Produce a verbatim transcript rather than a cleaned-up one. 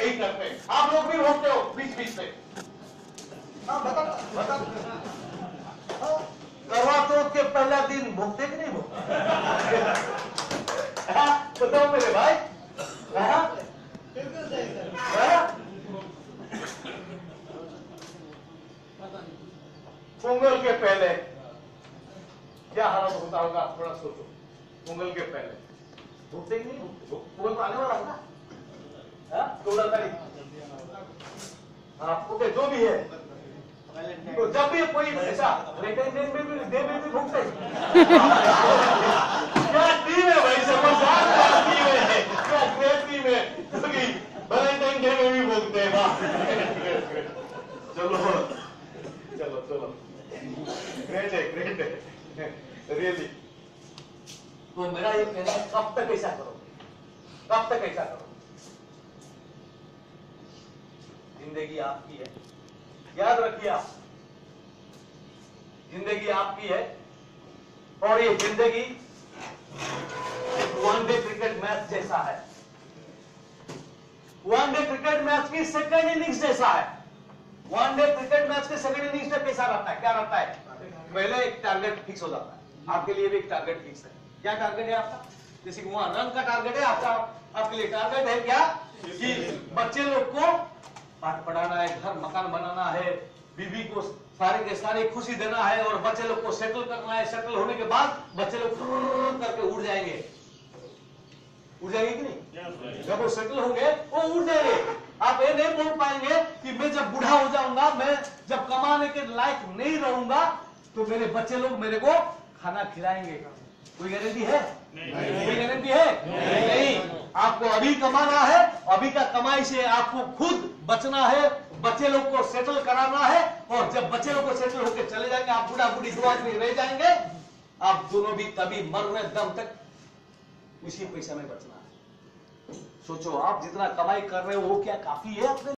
यही करते हैं। आप लोग भी भोगते हो बीच बीच में। हाँ बता बता करवा चौथ के पहला दिन भोगते कि नहीं भोगते? बताओ मेरे भाई। पोंगल के पहले क्या हालत होता होगा, थोड़ा सोचो। पोंगल के पहले भोगते कि नहीं भोगते? पोंगल तो आने वाला है ना, चौदह तारीख। हाँ ओके, जो भी है, तो जब भी कोई ऐसा वैलेंटाइन में भी डे में भी भोगते क्या टीम है भाई, समझदार क्या टीम है, क्या ग्रेट टीम है, क्योंकि वैलेंटाइन डे में भी भोगते हैं। वाह, चलो चलो चलो, ग्रेट है ग्रेट है रियली। तो मेरा ये कहना है, कब तक ऐसा करोगे, कब तक ऐसा करोगे? जिंदगी आपकी है, याद रखिए आप, जिंदगी आपकी है। और ये जिंदगी एक वनडे क्रिकेट मैच जैसा है, वनडे क्रिकेट मैच की सेकंड इनिंग्स जैसा है। वनडे क्रिकेट मैच के सेकंड इनिंग्स में कैसा रहता है, क्या रहता है? पहले एक टारगेट फिक्स हो जाता है, आपके लिए भी एक टारगेट फिक्स है। क्या टारगेट है आपका? जैसे कि वहां रन का टारगेट है आपका, आपके लिए टारगेट है क्या कि बच्चे लोग को पाठ पढ़ाना है, घर मकान बनाना है, बीवी को सारे के सारे खुशी देना है, और बच्चे लोग को सेटल करना है। सेटल होने के बाद बच्चे लोग करके उड़ जाएंगे, उड़ जाएंगे कि नहीं? जब वो सेटल होंगे वो उड़ जाएंगे। आप ये नहीं बोल पाएंगे कि मैं जब बूढ़ा हो जाऊंगा, मैं जब कमाने के लायक नहीं रहूंगा, तो मेरे बच्चे लोग मेरे को खाना खिलाएंगे। कोई गारंटी है? कोई गारंटी है? नहीं, नहीं। आपको अभी कमाना है, अभी का कमाई से आपको खुद बचना है, बच्चे लोग को सेटल कराना है, और जब बच्चे लोग को सेटल होकर चले जाएंगे, आप बूढ़ा बूढ़ी दो आदमी रह जाएंगे, आप दोनों भी तभी मरने दम तक उसी पैसा में बचना है। सोचो, आप जितना कमाई कर रहे हो वो क्या काफी है अपने